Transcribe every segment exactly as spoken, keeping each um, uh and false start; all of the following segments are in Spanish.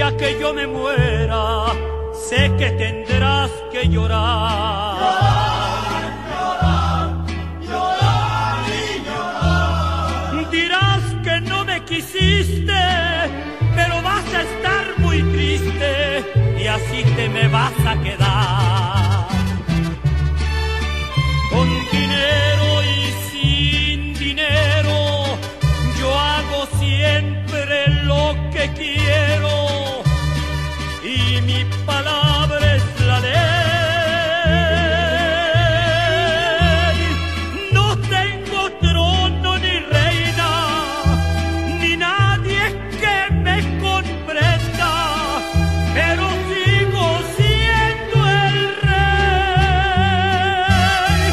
día que yo me muera, sé que tendrás que llorar. Llorar, llorar, llorar y llorar. Dirás que no me quisiste, pero vas a estar muy triste y así te me vas a quedar. Con dinero y sin dinero, yo hago siempre lo que quiero y mi palabra es la ley. No tengo trono ni reina, ni nadie que me comprenda, pero sigo siendo el rey.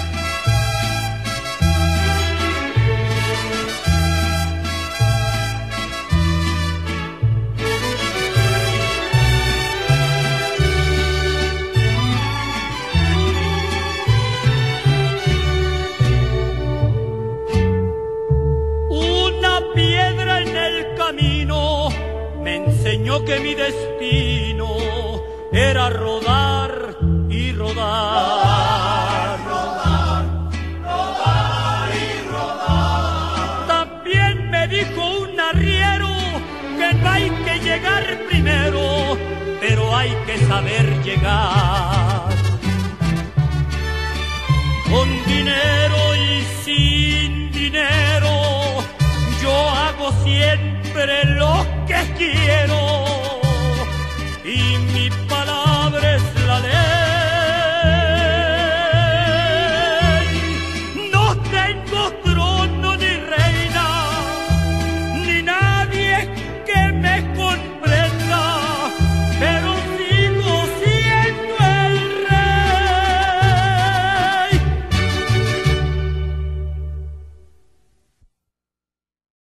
Una piedra en el camino me enseñó que mi destino era rodar y rodar. Rodar, rodar y rodar. También me dijo un arriero que no hay que llegar primero, pero hay que saber llegar. Con dinero y sin dinero, yo hago siempre lo que quiero